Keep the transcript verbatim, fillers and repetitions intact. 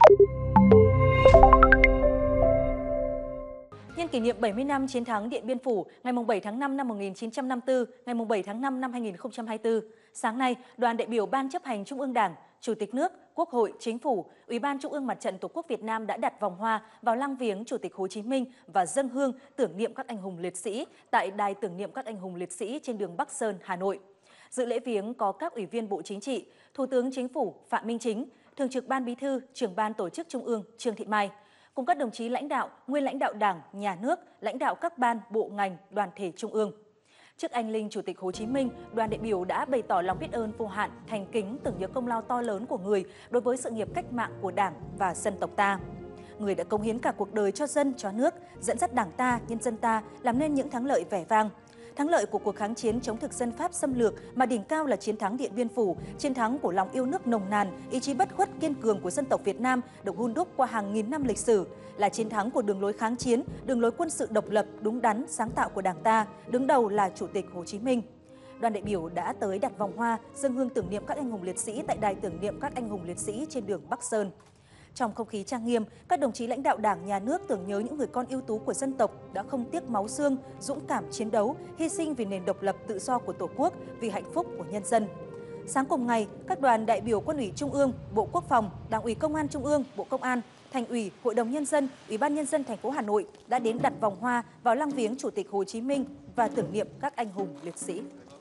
Nhân kỷ niệm bảy mươi năm chiến thắng Điện Biên Phủ ngày bảy tháng năm năm một nghìn chín trăm năm mươi tư, ngày bảy tháng năm năm hai nghìn không trăm hai mươi tư, sáng nay, đoàn đại biểu Ban chấp hành Trung ương Đảng, Chủ tịch nước, Quốc hội, Chính phủ, Ủy ban Trung ương Mặt trận Tổ quốc Việt Nam đã đặt vòng hoa vào lăng viếng Chủ tịch Hồ Chí Minh và dâng hương tưởng niệm các anh hùng liệt sĩ tại Đài tưởng niệm các anh hùng liệt sĩ trên đường Bắc Sơn, Hà Nội. Dự lễ viếng có các Ủy viên Bộ Chính trị, Thủ tướng Chính phủ Phạm Minh Chính, Thường trực Ban Bí thư, Trưởng ban Tổ chức Trung ương Trương Thị Mai, cùng các đồng chí lãnh đạo, nguyên lãnh đạo Đảng, Nhà nước, lãnh đạo các ban, bộ ngành, đoàn thể Trung ương. Trước anh linh Chủ tịch Hồ Chí Minh, đoàn đại biểu đã bày tỏ lòng biết ơn vô hạn, thành kính tưởng nhớ công lao to lớn của người đối với sự nghiệp cách mạng của Đảng và dân tộc ta. Người đã cống hiến cả cuộc đời cho dân, cho nước, dẫn dắt Đảng ta, nhân dân ta làm nên những thắng lợi vẻ vang. Thắng lợi của cuộc kháng chiến chống thực dân Pháp xâm lược mà đỉnh cao là chiến thắng Điện Biên Phủ, chiến thắng của lòng yêu nước nồng nàn, ý chí bất khuất kiên cường của dân tộc Việt Nam được hun đúc qua hàng nghìn năm lịch sử, là chiến thắng của đường lối kháng chiến, đường lối quân sự độc lập, đúng đắn, sáng tạo của Đảng ta, đứng đầu là Chủ tịch Hồ Chí Minh. Đoàn đại biểu đã tới đặt vòng hoa, dâng hương tưởng niệm các anh hùng liệt sĩ tại Đài tưởng niệm các anh hùng liệt sĩ trên đường Bắc Sơn. Trong không khí trang nghiêm, các đồng chí lãnh đạo Đảng, Nhà nước tưởng nhớ những người con ưu tú của dân tộc đã không tiếc máu xương, dũng cảm chiến đấu, hy sinh vì nền độc lập tự do của Tổ quốc, vì hạnh phúc của nhân dân. Sáng cùng ngày, các đoàn đại biểu Quân ủy Trung ương, Bộ Quốc phòng, Đảng ủy Công an Trung ương, Bộ Công an, Thành ủy, Hội đồng Nhân dân, Ủy ban Nhân dân thành phố Hà Nội đã đến đặt vòng hoa vào lăng viếng Chủ tịch Hồ Chí Minh và tưởng niệm các anh hùng liệt sĩ.